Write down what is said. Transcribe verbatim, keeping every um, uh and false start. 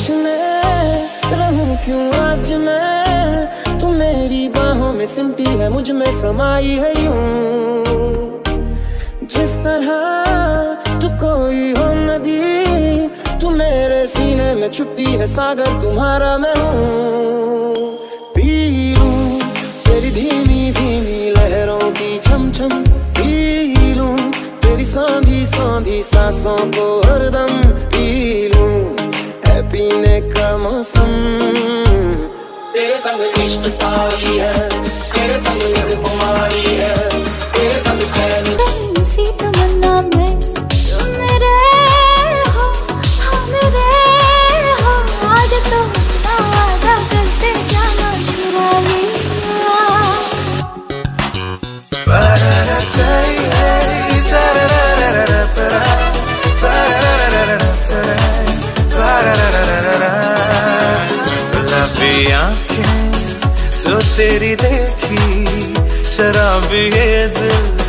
तश्ने रहूं क्यों आज मैं, तू मेरी बाहों में सिमटी है, मुझ में समाई है यूं। जिस तरह तू कोई हो नदी, तू मेरे सीने में छुपती है सागर, तुम्हारा मैं हूँ। पी लूं तेरी धीमी धीमी लहरों की छम छम, पी लूं तेरी सौंधी सौंधी सांसों को हरदम, पी लूं है पीने का मौसम। तेरे संग इश्क तारी है, तेरे संग नींद खुमारी है, तेरे संग चैन सी तमन्ना में। तुम मेरे हो, हाँ मेरे हो, आज तो ना वादा करते जाना शुराली। गुलाबी आँखें जो तेरी देखी, शराबी ये दिल